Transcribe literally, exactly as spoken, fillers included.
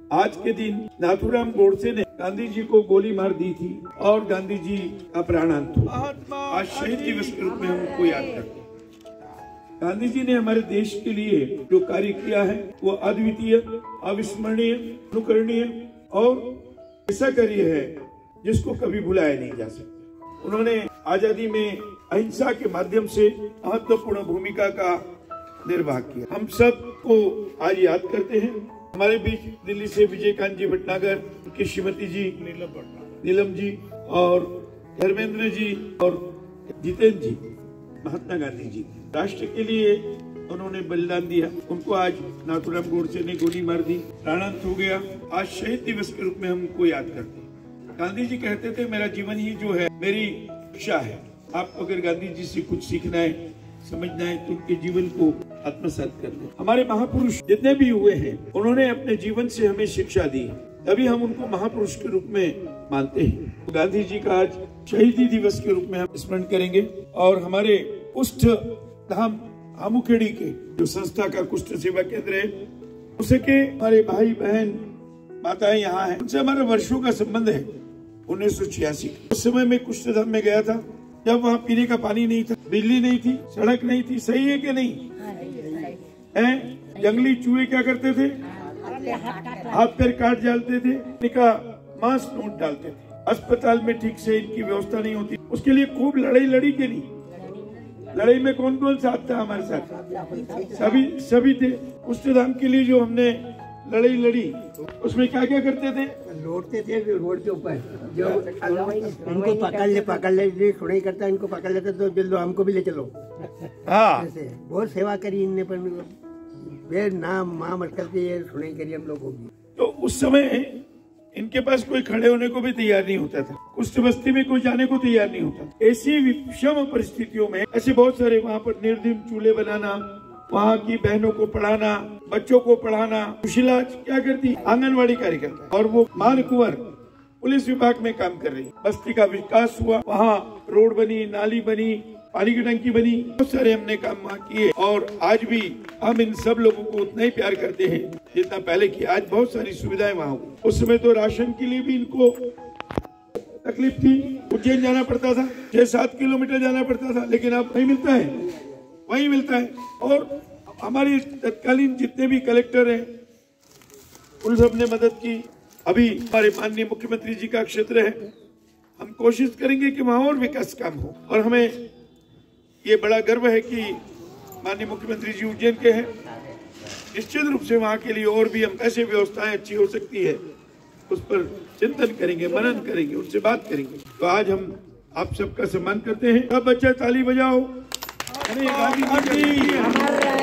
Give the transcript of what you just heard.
आज के दिन नाथूराम गोडसे ने गांधी जी को गोली मार दी थी और गांधी जी का प्राणांत हुआ। आज शहीद दिवस के रूप में हम उनको याद करते हैं। गांधी जी ने हमारे देश के लिए जो कार्य किया है वो अद्वितीय, अविस्मरणीय, अनुकरणीय और ऐसा कार्य है जिसको कभी भुलाया नहीं जा सकता। उन्होंने आजादी में अहिंसा के माध्यम से महत्वपूर्ण भूमिका का निर्वाह किया। हम सब को आज याद करते हैं। हमारे बीच दिल्ली से विजयकांत जी भटनागर, उनकी श्रीमती जी नीलम नीलम जी और धर्मेंद्र जी और जितेंद्र जी, महात्मा गांधी जी राष्ट्र के लिए उन्होंने बलिदान दिया। उनको आज नाथूराम गोडसे ने गोली मार दी, प्राणांत हो गया। आज शहीद दिवस के रूप में हम उनको याद करते हैं। गांधी जी कहते थे मेरा जीवन ही जो है मेरी शिक्षा है। आप अगर गांधी जी से कुछ सीखना है, समझना है तो उनके जीवन को आत्मसात कर ले। हमारे महापुरुष जितने भी हुए हैं उन्होंने अपने जीवन से हमें शिक्षा दी, तभी हम उनको महापुरुष के रूप में मानते हैं। तो गांधी जी का आज शहीदी दिवस के रूप में हम स्मरण करेंगे। और हमारे कुष्ठ धाम आमुखेड़ी के जो संस्था का कुष्ठ सेवा केंद्र है, उसके हमारे भाई बहन माताएं यहाँ है, उनसे हमारा वर्षों का संबंध है। उन्नीस सौ छियासी उस समय में कुष्ठ धाम में गया था जब वहाँ पीने का पानी नहीं था, बिजली नहीं थी, सड़क नहीं थी। सही है कि नहीं है? जंगली चूहे क्या करते थे? हाथ पैर काट डालते थे, इनका मांस नोट डालते थे। अस्पताल में ठीक से इनकी व्यवस्था नहीं होती। उसके लिए खूब लड़ाई लड़ी के नहीं। लड़ाई में कौन कौन साथ था हमारे साथ? सभी सभी थे। कुष्ठ धाम के लिए जो हमने लड़ाई लड़ी उसमें क्या क्या करते थे? लौटते थे रोड के ऊपर, जो उनको पकड़ ले पकड़ ले सुनाई करता, इनको पकड़ लेते तो बिल्लो हमको भी ले चलो। हाँ, बहुत सेवा करी इनने, पर वे नाम माँ मत करके ये सुनाई करी हम लोगों की। तो उस समय इनके पास कोई खड़े होने को भी तैयार नहीं होता था। कुष्ठ बस्ती में कोई जाने को तैयार नहीं होता। ऐसी विषम परिस्थितियों में ऐसे बहुत सारे वहाँ पर निर्दिम चूल्हे बनाना, वहाँ की बहनों को पढ़ाना, बच्चों को पढ़ाना। सुशीला क्या करती? आंगनवाड़ी कार्यकर्ता, और वो मान कुंवर पुलिस विभाग में काम कर रही। बस्ती का विकास हुआ, वहाँ रोड बनी, नाली बनी, पानी की टंकी बनी, बहुत सारे हमने काम वहाँ किए। और आज भी हम इन सब लोगों को उतना ही प्यार करते हैं जितना पहले किया। आज बहुत सारी सुविधाएं वहाँ हुई। उस समय तो राशन के लिए भी इनको तकलीफ थी। उज्जैन जाना पड़ता था, छह सात किलोमीटर जाना पड़ता था, लेकिन अब नहीं मिलता है, वही मिलता है। और हमारी तत्कालीन जितने भी कलेक्टर हैं उन सब ने मदद की। अभी हमारे माननीय मुख्यमंत्री जी का क्षेत्र है, हम कोशिश करेंगे कि वहाँ और विकास काम हो। और हमें ये बड़ा गर्व है कि माननीय मुख्यमंत्री जी उज्जैन के हैं। निश्चित रूप से वहाँ के लिए और भी हम कैसे व्यवस्थाएं अच्छी हो सकती है उस पर चिंतन करेंगे, मनन करेंगे, उनसे बात करेंगे। तो आज हम आप सबका सम्मान करते हैं। अब बच्चा ताली बजाओ। अरे गांधी जी